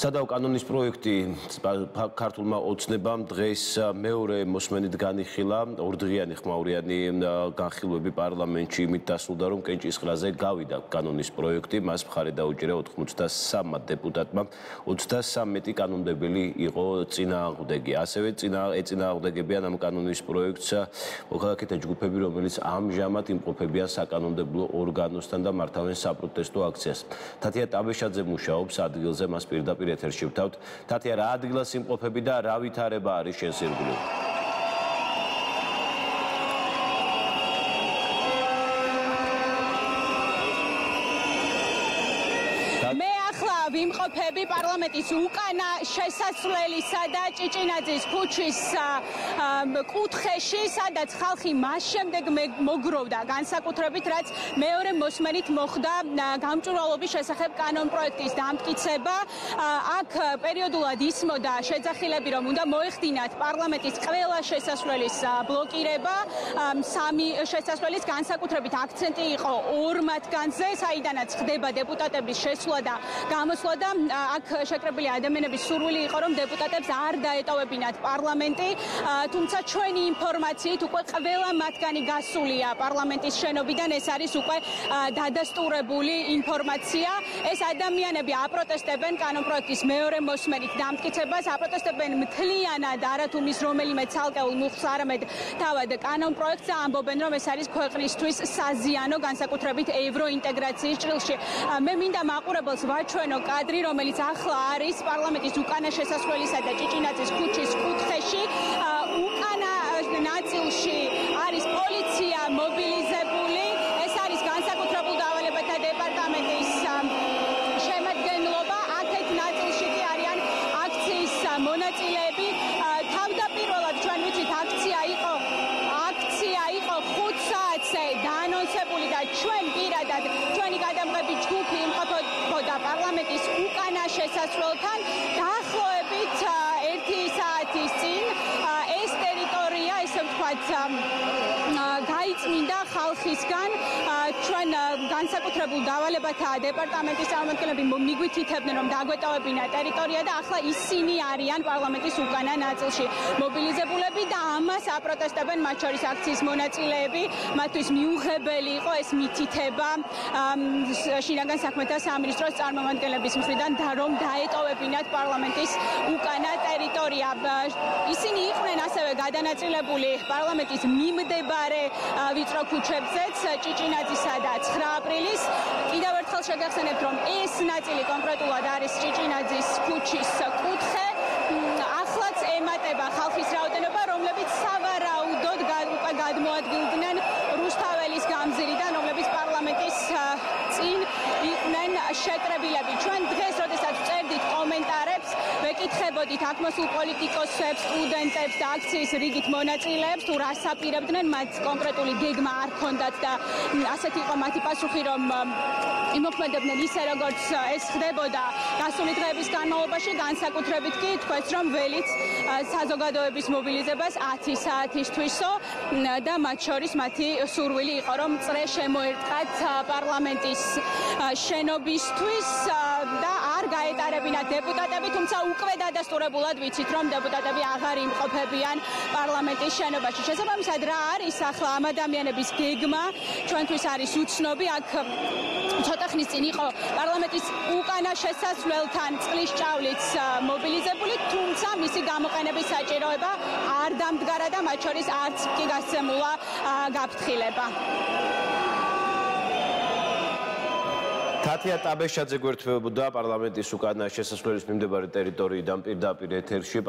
სადაო კანონის პროექტი ქართულმა ოცნებამ დღეს მეორე მოსმენით განიხილა, ორდღიანი ხმაურიანი განხილვები პარლამენტში იმით დასრულდა, რომ კენჭისყრაზე გავიდა კანონის პროექტი, მას მხარი დაუჭირა 83 დეპუტატმა, 33 კანონმდებელი იყო წინააღმდეგი. ასევე ეწინააღმდეგებიან ამ კანონის პროექტს მოქალაქეთა ჯგუფები, რომელიც ამჟამად იმყოფებიან საკანონმდებლო ორგანოსთან და მართავენ საპროტესტო აქციას. თათია ტაბეშაძე მუშაობს ადგილზე, მას პირდაპირ ეთერში ვთავთ. თათია, რა ადგილას იმყოფები და რა ვითარება არის შენს ირგვლივ? ვიმყოფები პარლამენტის უკანა შესასვლელისა და ჭიჭინაძის ქუჩის კუთხეში, სადაც ხალხი მას შემდეგ მოგროვდა განსაკუთრებით, რაც მეორე მოსმენით მოხდა გამჭვირვალობის შესახებ კანონპროექტის დამტკიცება. აქ პერიოდულად ისმოდა შეძახილები, რომ უნდა მოეხდინათ პარლამენტის ყველა შესასვლელის ბლოკირება. სამი შესასვლელის განსაკუთრებით აქცენტი იყო ორ მათგანზე, საიდანაც ხდება დეპუტატების შესვლა და გამოსვლა და აქ შეკრებილი ადამიანების სურვილი იყო, რომ დეპუტატებს არ დაეტოვებინათ პარლამენტი, თუმცა ჩვენი ინფორმაციით უკვე ყველა მათგანი გასულია პარლამენტის შენობიდან, ეს არის უკვე დადასტურებული ინფორმაცია. ეს ადამიანები აპროტესტებენ კანონპროექტის მეორე მოსმენით დამტკიცებას, აპროტესტებენ მთლიანად, არა თუ მის რომელიმე ცალკეულ მუხლს, არამედ თავად კანონპროექტს და ამბობენ, რომ ეს არის ქვეყნისთვის საზიანო, განსაკუთრებით ევროინტეგრაციის ჭრილში. მე მინდა მაყურებელს ვაჩვენო კადრი, რომელიც ახლა არის პარლამენტის უკანა შესასვლელისა და ჭიჭინაძის ქუჩის კუთხეში. უკანა ნაწილში არის პოლიცია მობილიზებული. ეს არის განსაკუთრებულ დავალებათა დეპარტამენტის შემადგენლობა. აქეთ ნაწილში კი არიან აქციის მონაწილეები. თავდაპირველად ჩვენ ვიცით, აქცია იყო 5 საათზე დაანონსებული და ჩვენ პირადად ჩვენი გადამღები ჯგუფი იმყოფებოდა პარლამენტის უკანა შესასვლელთან. დაახლოებით 1 საათის წინ ეს ტერიტორია, ესე ვთქვათ, გაიწმინდა ხალხისგან. ჩვენ განსაკუთრებულ დავალებათა დეპარტამენტის წარმომადგენლები მიგვითითებდნენ, რომ დაგვეტოვებინა ტერიტორია და ახლა ისინი არიან პარლამენტის უკანა ნაწილში მობილიზებულები და ამას აპროტესტებენ, მათ შორის აქციის მონაწილეები. მათთვის მიუღებელი იყო ეს მითითება შინაგან საქმეთა სამინისტროს წარმომადგენლების მხრიდან, რომ დაეტოვებინათ პარლამენტის უკანა ტერიტორია. ისინი იყვნენ ასევე გადანაწილებული პარლამენტის მიმდებარე ვიწრო ქუჩებზეც, ჭიჭინაძისა და 9 აპრილის. კიდევ ერთხელ შეგახსენებთ, რომ ეს ნაწილი კონკრეტულად არის ჭიჭინაძის ქუჩის კუთხე. ახლაც ემატება ხალხის რაოდენობა, რომლებიც სავარაუდოდ უკვე გადმოადგილდნენ რუსთაველის გამზირიდან, რომლებიც პარლამენტის წინ იყვნენ შეკრებილები. ჩვენ დღეს, როდესაც წერდით კომენტარებს, ვეკითხებოდით აქ მოსულ პოლიტიკოსებს, სტუდენტებს და აქციის რიგით მონაწილეებს, თუ რას აპირებდნენ, მათ კონკრეტული გეგმა არ ჰქონდათ და ასეთი იყო მათი პასუხი, რომ იმოქმედებდნენ ისე, როგორც ეს ხდებოდა გასული დღეების განმავლობაში, განსაკუთრებით კი თქვეს, რომ ველით საზოგადოების მობილიზებას 10 საათისთვისო და მათ შორის მათი სურვილი იყო, რომ წრე შემოერტყათ პარლამენტის შენობისთვის და არ გაეტარებინათ დეპუტატები, თუმცა უკვე დადასტურებულად ვიცით, რომ დეპუტატები აღარ იმყოფებიან პარლამენტის შენობაში. შესაბამისად, რა არის ახლა ამ ადამიანების გეგმა, ჩვენთვის არის უცნობი. აქ ცოტა ხნის წინ იყო პარლამენტის უკანა შესასვლელთან წყლის ჭავლიც მობილიზებული, თუმცა მისი გამოყენების საჭიროება არ დამდგარა და მათ შორის არც კი გასცემულა გაფრთხილება. თათია ტაბეშაძე გვერდთმევებოდა პარლამენტის უკანა შესასვლელის მიმდებარე ტერიტორიიდან პირდაპირ ეთერში.